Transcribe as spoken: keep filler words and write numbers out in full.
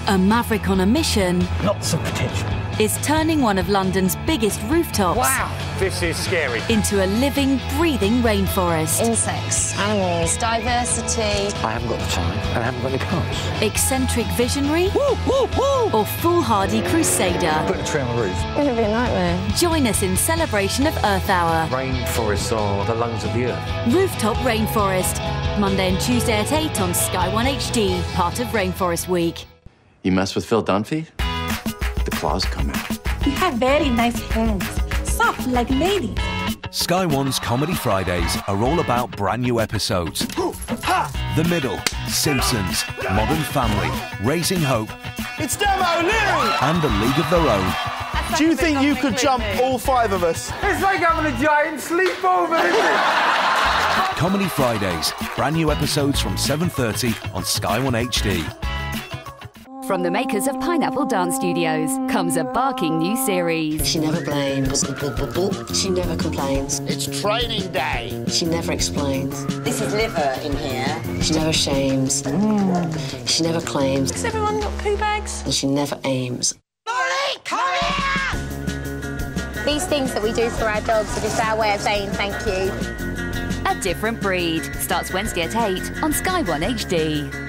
A maverick on a mission Lots of potential. is turning one of London's biggest rooftops Wow, this is scary. into a living, breathing rainforest. Insects, animals, diversity. I haven't got the time and I haven't got any cars. Eccentric visionary Woo, woo, woo! or foolhardy crusader? Put a tree on the roof. It's gonna be a nightmare. Join us in celebration of Earth Hour. Rainforests are the lungs of the earth. Rooftop Rainforest. Monday and Tuesday at eight on Sky One H D, part of Rainforest Week. You mess with Phil Dunphy? The claws come out. You have very nice hands, soft like ladies. Sky One's Comedy Fridays are all about brand new episodes. The Middle, Simpsons, Modern Family, Raising Hope, It's Demo Leary! and A League of Their Own. Do you think you could jump all five of us? It's like having a giant sleepover, isn't it? Comedy Fridays, brand new episodes from seven thirty on Sky One H D. From the makers of Pineapple Dance Studios comes a barking new series. She never blames. She never complains. It's training day. She never explains. This is liver in here. She never shames. Mm. She never claims. Has everyone got poo bags? And she never aims. Molly, come here! These things that we do for our dogs are just our way of saying thank you. A Different Breed starts Wednesday at eight on Sky One H D.